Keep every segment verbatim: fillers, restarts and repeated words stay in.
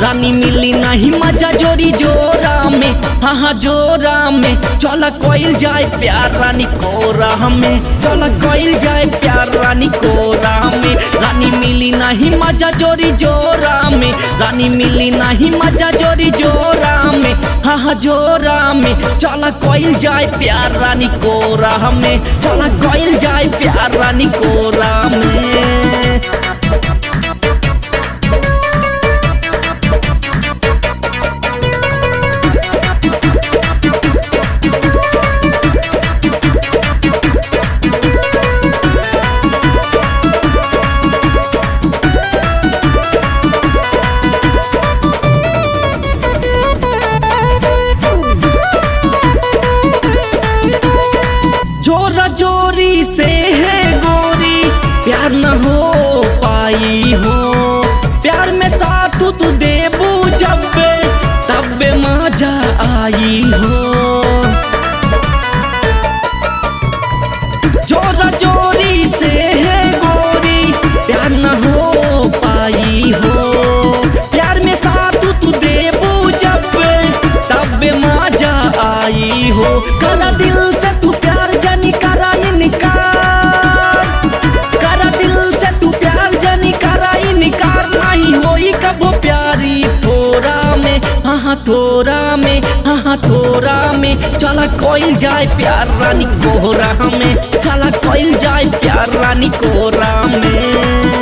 रानी मिली नहीं मजा जोरी जोरा में, हाँ हाँ जोरा में। चला कोइल जाए प्यार रानी कोरा में, चला कोइल जाए प्यार रानी कोरा में। रानी मिली नहीं मजा जोरी जोरा में, रानी मिली नहीं मजा जोरी जोरा में, हाँ हाँ जोरा में। चला कोइल जाए प्यार रानी कोरा में, चला कोइल जाए प्यार रानी कोरा में। जोरा जोरी से है गोरी प्यार न हो पाई हो, प्यार में साथ तू देबू जब तब मजा आई हो। जोरा जोरी से है गोरी प्यार न हो पाई हो, प्यार में साथ तू देबू जब तब मजा आई हो। करा दिल से तू प्यार जानी करा इनकार, करा दिल से तू प्यार जानी करा इनकार। नहीं होई कबो प्यारी थोड़ा में, हाँ हाँ थोड़ा में, हाँ हाँ थोड़ा में। चला कोइल जाए प्यार रानी कोरा में, चला कोइल जाए प्यार रानी कोरा में।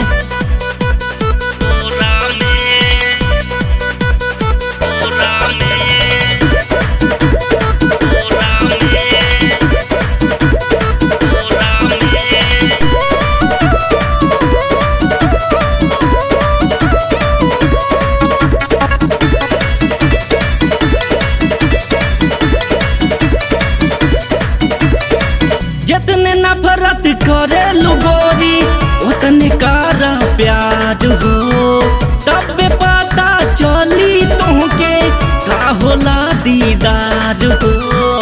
जितने नफरत करे गोरी उतने कारा प्यार हो, तब पता चली तुहके का होला दीदार हो।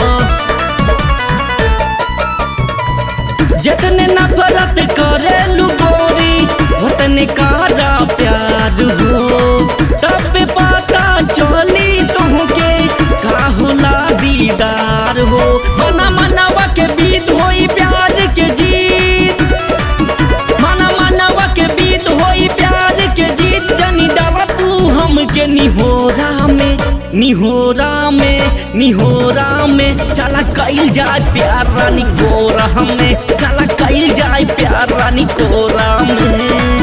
जितने नफरत करे गोरी उतने कारा प्यार हो, तब पता चली तुहके का होला दीदार हो। मना मनावा के बीत होई प्यार के जीत, मना मनावा के बीत होई प्यार के जीत। जनी डाला तू हमके निहोरा में, निहोरा में, निहोरा में। चला कइल जाए प्यार रानी कोरा में, चला कइल जाए प्यार रानी कोरा में।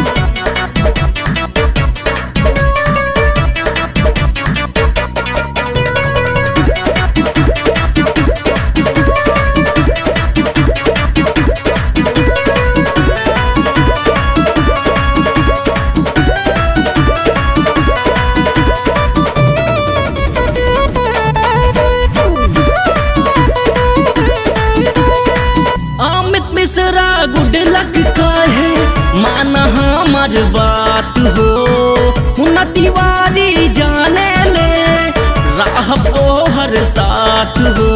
मिश्रा गुड लक का है माना हमार बात हो, हुना तिवारी जाने ले राह हर साथ हो।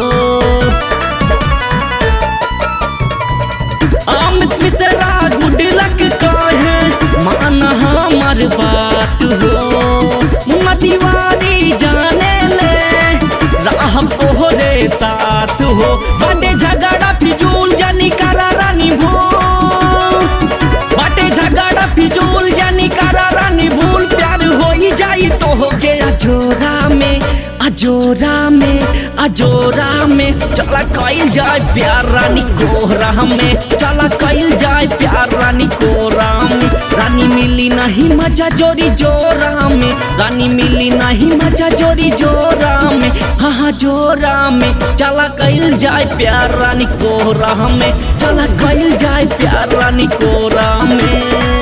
अमित मिश्रा गुड लक का है माना हमार बात हो, हुना तिवारी जाने ले राह रे साथ हो। बड़े झगड़ा फिजूल जानी करा रानी भूल, बड़े झगड़ा फिजूल जानी करा रानी भूल। प्यार हो ही जाई तो हो गया जोरा में, अजोरा में, अजोरा में। चला कइल जाए प्यार रानी कोरा में, चला कइल जाए प्यार रानी कोरा में। रानी मिली नहीं मजा जोरी जोरा में, रानी मिली नहीं मजा जोरी जोरा में, हाँ हाँ जोरा में। चला कइल जाए प्यार रानी कोरा में, चला कइल जाए प्यार रानी कोरा में।